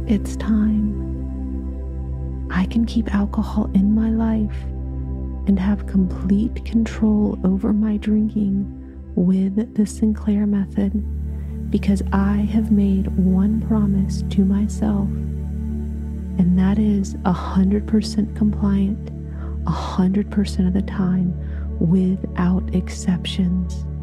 It's time. I can keep alcohol in my life and have complete control over my drinking with the Sinclair Method because I have made one promise to myself, and that is 100% compliant 100% of the time without exceptions.